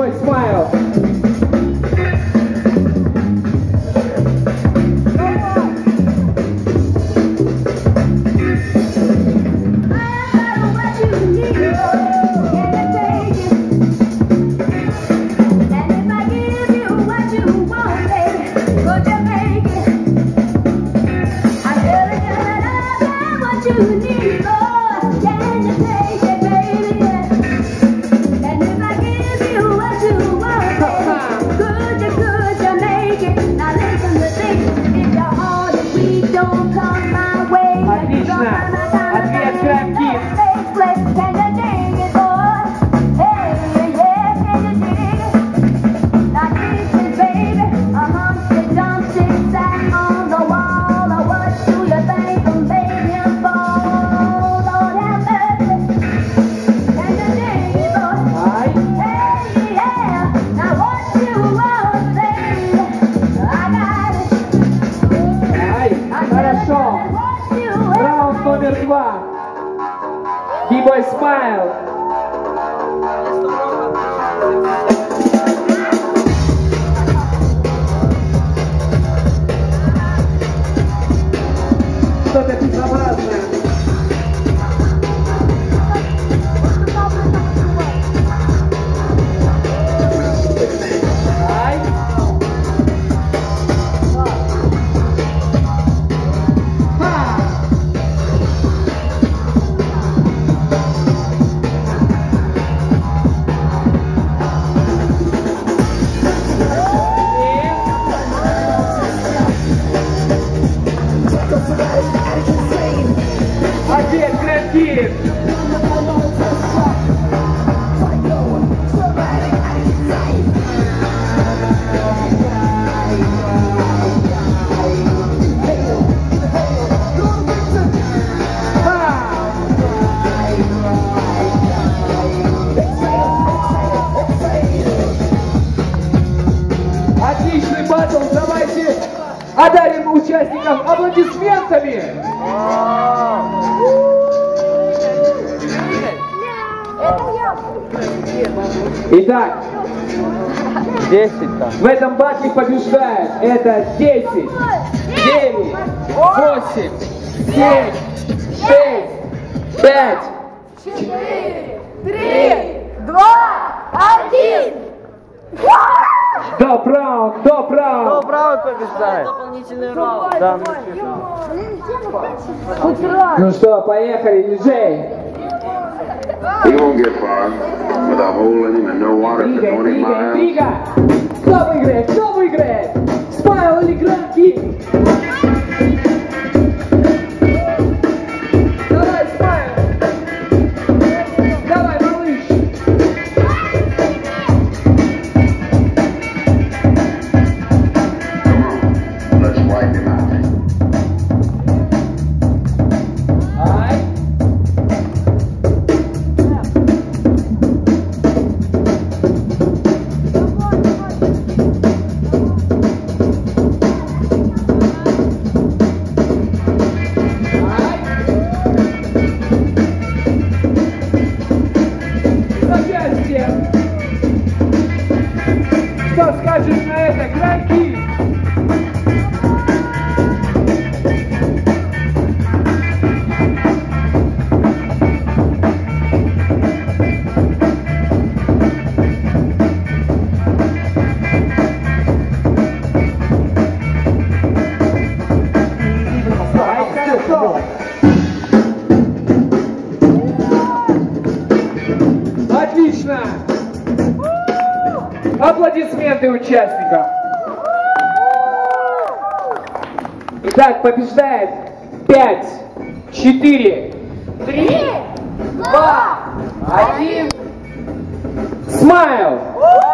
B-Boy Smile. Ответ Grime Kid. Хорошо. Раунд номер 2. B-Boy Smile. Что-то безобразное. Ответ Grime Kid. Отличный батл, давайте одарим участников аплодисментами. Итак, 10 там. В этом батле побеждает это 10, 9, 8, 7, 6, 5, 4, 3, 2, 1. Топ-раунд, топ-раунд. Топ-раунд побеждает. Дополнительный раунд. Да, ну что, поехали, диджей. He won't get far with a hole in him and no water for 20 miles. Интрига. Кто выиграет? Кто выиграет? Смайл или Grime Kid? Давай, Смайл. Давай, малыш. Come on, let's wipe him out. Что скажешь на это, Grime Kid? Отлично! Аплодисменты участникам. Итак, побеждает 5, 4, 3, 2, 1. Смайл!